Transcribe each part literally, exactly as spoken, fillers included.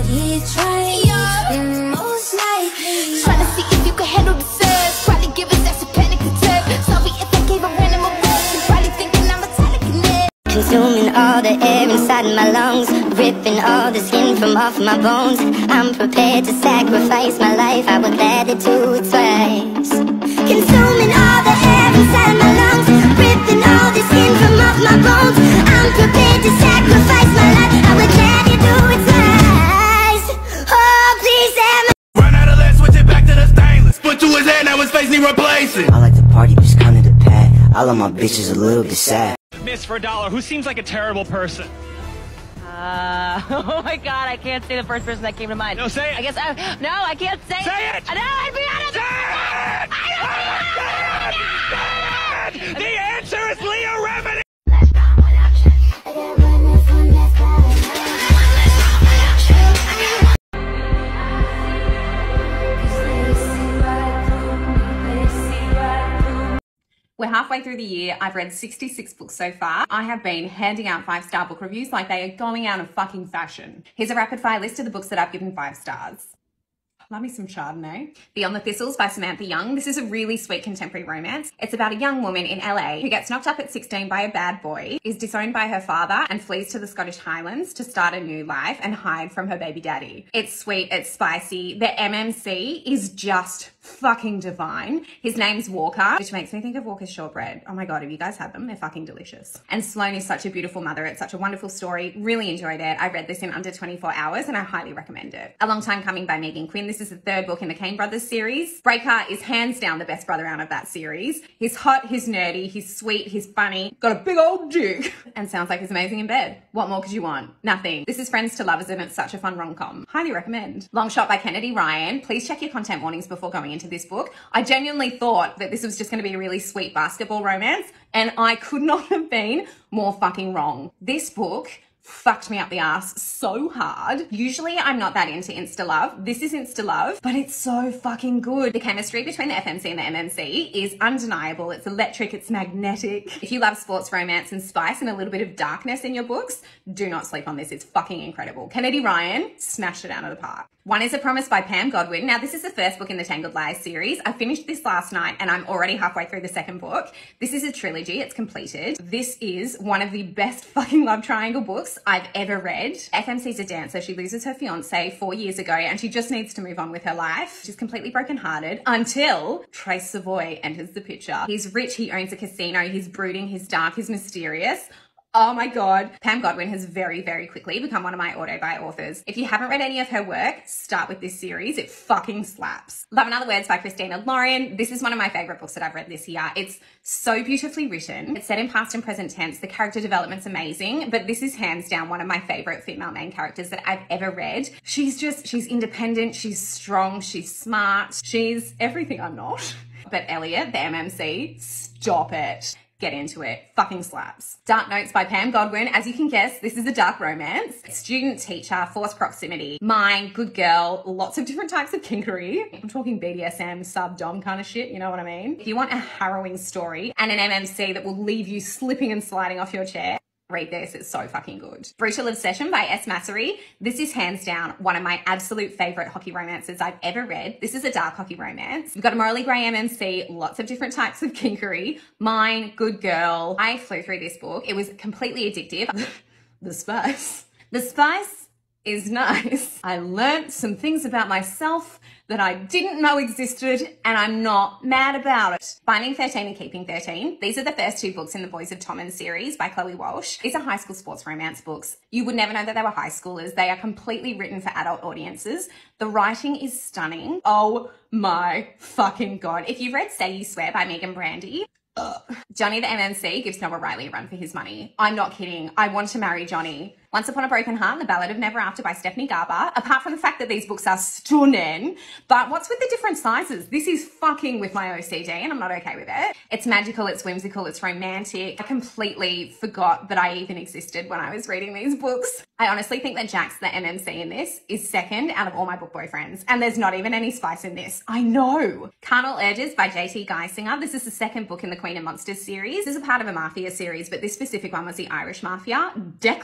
He's trying, you're most likely trying to see if you can handle the surge. Probably give us that's a panic attack. Sorry if I gave a random award. You're probably thinking I'm a telekinetic. Consuming all the air inside my lungs, ripping all the skin from off my bones. I'm prepared to sacrifice my life, I would gladly do it twice. Consuming all the air inside my lungs, ripping all the skin from off my bones. I'm prepared to sacrifice my life, I would gladly do it twice. Oh, please am I run out of lead, switch it back to the stainless. Put to his head, now his face need replacing. I like to party, just kind of the pad. I love my bitches a little bit sad. Miss for a dollar, who seems like a terrible person? Uh, oh my god, I can't say the first person that came to mind. No, say it. I guess, I, no, I can't say, say it. it. No, I'd be out of Say it! I don't say it! The answer is Leah Remini! We're halfway through the year. I've read sixty-six books so far. I have been handing out five-star book reviews like they are going out of fucking fashion. Here's a rapid fire list of the books that I've given five stars. Love me some Chardonnay. Beyond the Thistles by Samantha Young. This is a really sweet contemporary romance. It's about a young woman in L A who gets knocked up at sixteen by a bad boy, is disowned by her father, and flees to the Scottish Highlands to start a new life and hide from her baby daddy. It's sweet, it's spicy. The M M C is just fucking divine. His name's Walker, which makes me think of Walker's shortbread. Oh my god, have you guys had them? They're fucking delicious. And Sloane is such a beautiful mother. It's such a wonderful story. Really enjoyed it. I read this in under twenty-four hours and I highly recommend it. A Long Time Coming by Megan Quinn. This is the third book in the Kane Brothers series. Breaker is hands down the best brother out of that series. He's hot, he's nerdy, he's sweet, he's funny, got a big old dick, and sounds like he's amazing in bed. What more could you want? Nothing. This is Friends to Lovers and it's such a fun rom-com. Highly recommend. Long Shot by Kennedy Ryan. Please check your content warnings before going into this book. I genuinely thought that this was just going to be a really sweet basketball romance, and I could not have been more fucking wrong. This book fucked me up the ass so hard. Usually I'm not that into insta love. This is insta love, but it's so fucking good. The chemistry between the F M C and the M M C is undeniable. It's electric, it's magnetic. If you love sports romance and spice and a little bit of darkness in your books, do not sleep on this. It's fucking incredible. Kennedy Ryan smashed it out of the park. One is a Promise by Pam Godwin. Now, this is the first book in the Tangled Lies series. I finished this last night and I'm already halfway through the second book. This is a trilogy. It's completed. This is one of the best fucking love triangle books I've ever read. F M C's a dancer. She loses her fiance four years ago and she just needs to move on with her life. She's completely brokenhearted until Trace Savoy enters the picture. He's rich. He owns a casino. He's brooding. He's dark. He's mysterious. Oh my God. Pam Godwin has very, very quickly become one of my auto-buy authors. If you haven't read any of her work, start with this series. It fucking slaps. Love and Other Words by Christina Lauren. This is one of my favorite books that I've read this year. It's so beautifully written. It's set in past and present tense. The character development's amazing, but this is hands down one of my favorite female main characters that I've ever read. She's just, she's independent, she's strong, she's smart, she's everything I'm not. But Elliot, the M M C, stop it. Get into it. Fucking slaps. Dark Notes by Pam Godwin. As you can guess, this is a dark romance. Student, teacher, forced proximity. Mine, good girl, lots of different types of kinkery. I'm talking B D S M, sub-dom kind of shit, you know what I mean? If you want a harrowing story and an M M C that will leave you slipping and sliding off your chair, read this, it's so fucking good. Brutal Obsession by S. Massery. This is hands down one of my absolute favorite hockey romances I've ever read. This is a dark hockey romance. We've got a morally grey M M C, lots of different types of kinkery. Mine, good girl. I flew through this book. It was completely addictive. The spice. The spice is nice. I learnt some things about myself that I didn't know existed, and I'm not mad about it. Finding thirteen and Keeping thirteen. These are the first two books in the Boys of Tommen series by Chloe Walsh. These are high school sports romance books. You would never know that they were high schoolers. They are completely written for adult audiences. The writing is stunning. Oh my fucking God. If you've read Say You Swear by Megan Brandy, ugh. Johnny the M M C gives Noah Riley a run for his money. I'm not kidding. I want to marry Johnny. Once Upon a Broken Heart and The Ballad of Never After by Stephanie Garber. Apart from the fact that these books are stunning, but what's with the different sizes? This is fucking with my O C D and I'm not okay with it. It's magical, it's whimsical, it's romantic. I completely forgot that I even existed when I was reading these books. I honestly think that Jax, the M M C in this, is second out of all my book boyfriends, and there's not even any spice in this. I know. Carnal Urges by J T Geisinger. This is the second book in the Queen of Monsters series. This is a part of a mafia series, but this specific one was the Irish Mafia. Declan?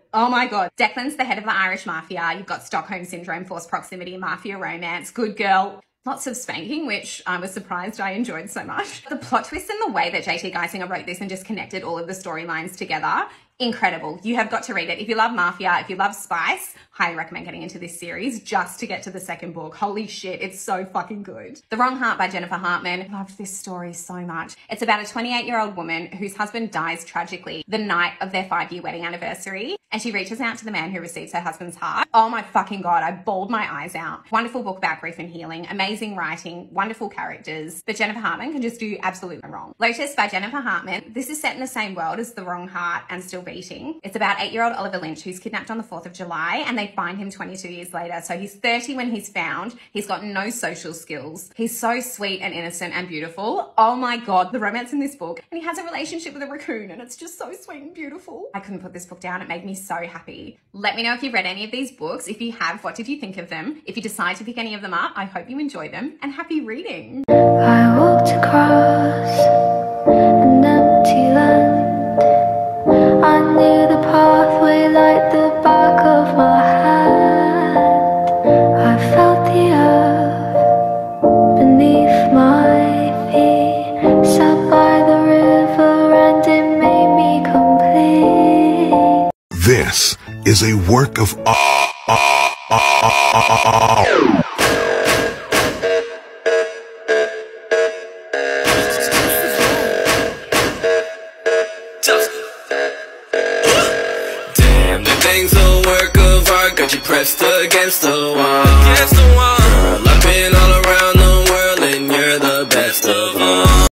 Oh my God. Declan's the head of the Irish Mafia. You've got Stockholm Syndrome, forced proximity, mafia romance, good girl. Lots of spanking, which I was surprised I enjoyed so much. The plot twist and the way that J T Geisinger wrote this and just connected all of the storylines together, incredible. You have got to read it. If you love mafia, if you love spice, highly recommend getting into this series just to get to the second book. Holy shit, it's so fucking good. The Wrong Heart by Jennifer Hartman. Loved this story so much. It's about a twenty-eight-year-old woman whose husband dies tragically the night of their five-year wedding anniversary, and she reaches out to the man who receives her husband's heart. Oh my fucking God, I bawled my eyes out. Wonderful book about grief and healing, amazing writing, wonderful characters, but Jennifer Hartman can just do absolutely no wrong. Lotus by Jennifer Hartman. This is set in the same world as The Wrong Heart and Still Beating. It's about eight-year-old Oliver Lynch, who's kidnapped on the fourth of July, and they find him twenty-two years later. So he's thirty when he's found. He's got no social skills. He's so sweet and innocent and beautiful. Oh my God, the romance in this book. And he has a relationship with a raccoon, and it's just so sweet and beautiful. I couldn't put this book down. It made me so happy. Let me know if you've read any of these books. If you have, what did you think of them? If you decide to pick any of them up, I hope you enjoy them, and happy reading. I walked across an empty land. I knew the pathway like the back of my hand. I felt the earth beneath my feet, sat by the river and it made me complete. This is a work of art. Damn, the thing's a work of art. Got you pressed against the wall. Against the wall. Girl, I've been all around.